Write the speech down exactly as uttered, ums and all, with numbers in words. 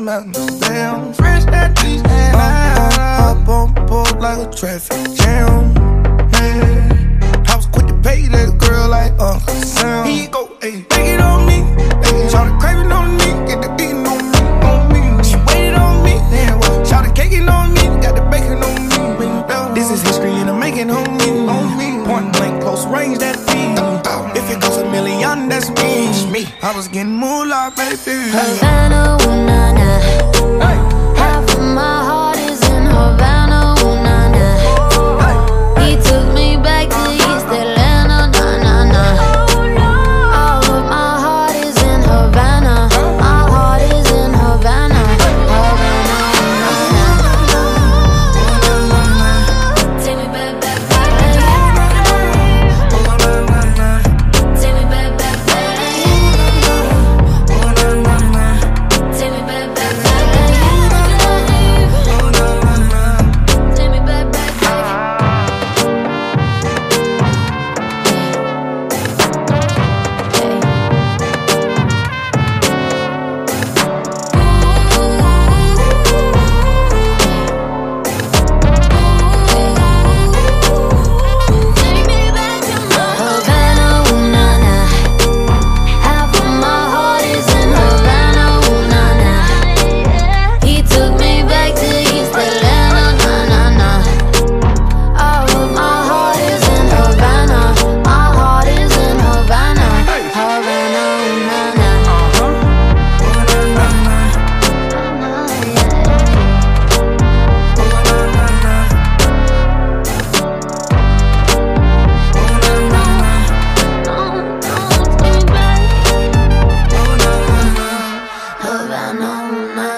I'm Amsterdam. Fresh that beach and I up on board like a traffic jam. Man, I was quick to pay that girl like Uncle Sam. Here you go, ayy, take it on me. Ayy, shout the craving on me, get the beating on me, on me. She waited on me, then what? Shout the caking on me, got the bacon on me. This is history and I'm making on me, on me. Point blank, close range, that feed. If it goes a million, that's me. me. I was getting moolah, baby. Havana, ooh, nah, nah. Hey. Half of my heart is in Havana, ooh, nah, nah. Hey. He took me back to East Atlanta, nah, nah, nah. All of my heart is in Havana. My heart is in Havana. Havana, ooh, nah, nah. Take me back, back, back. Take me back, back, back. Take me back, back, back. Take me back, back, back. Havana, ooh, nah, nah. Half of my heart is in Havana, ooh, nah, nah. He took me back to East Atlanta, nah, nah, nah. All of my heart is in Havana. My heart is in Havana. Havana, ooh, nah, nah. Havana, ooh, nah.